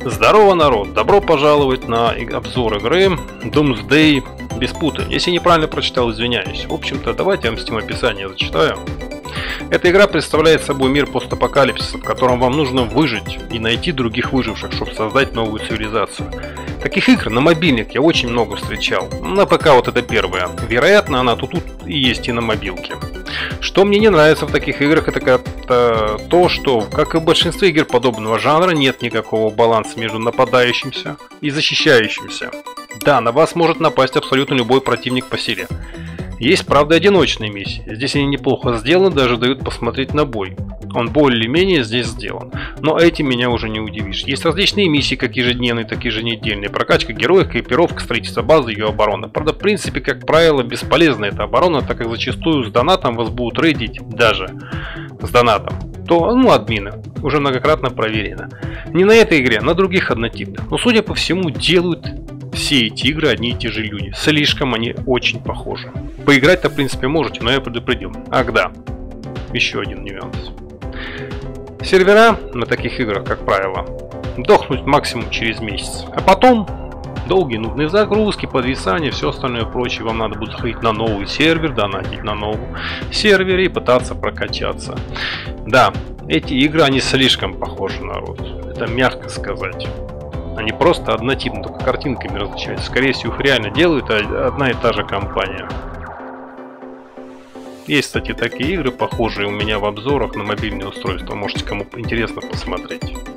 Здорово, народ! Добро пожаловать на обзор игры Doomsday без пута. Если неправильно прочитал, извиняюсь. В общем-то, давайте я вам Steam описание зачитаю. Эта игра представляет собой мир постапокалипсиса, в котором вам нужно выжить и найти других выживших, чтобы создать новую цивилизацию. Таких игр на мобильник я очень много встречал. На ПК вот это первая. Вероятно, она тут и есть и на мобилке. Что мне не нравится в таких играх, это то, что, как и в большинстве игр подобного жанра, нет никакого баланса между нападающимся и защищающимся. Да, на вас может напасть абсолютно любой противник по силе. Есть, правда, одиночные миссии. Здесь они неплохо сделаны, даже дают посмотреть на бой. Он более-менее здесь сделан. Но этим меня уже не удивишь. Есть различные миссии, как ежедневные, так и еженедельные. Прокачка героев, экипировка, строительство базы, ее оборона. Правда, в принципе, как правило, бесполезна эта оборона, так как зачастую с донатом вас будут рейдить даже с донатом. То, админы. Уже многократно проверено. Не на этой игре, на других однотипных. Но, судя по всему, делают все эти игры одни и те же люди. Слишком они очень похожи. Поиграть-то, в принципе, можете, но я предупредил. Ах да, еще один нюанс. Сервера на таких играх, как правило, дохнуть максимум через месяц. А потом долгие нудные загрузки, подвисания, все остальное прочее. Вам надо будет ходить на новый сервер, донатить на новом сервере и пытаться прокачаться. Да, эти игры, они слишком похожи, народ. Это мягко сказать. Они просто однотипны, только картинками различаются. Скорее всего, их реально делают одна и та же компания. Есть, кстати, такие игры, похожие у меня в обзорах на мобильные устройства. Можете, кому интересно, посмотреть.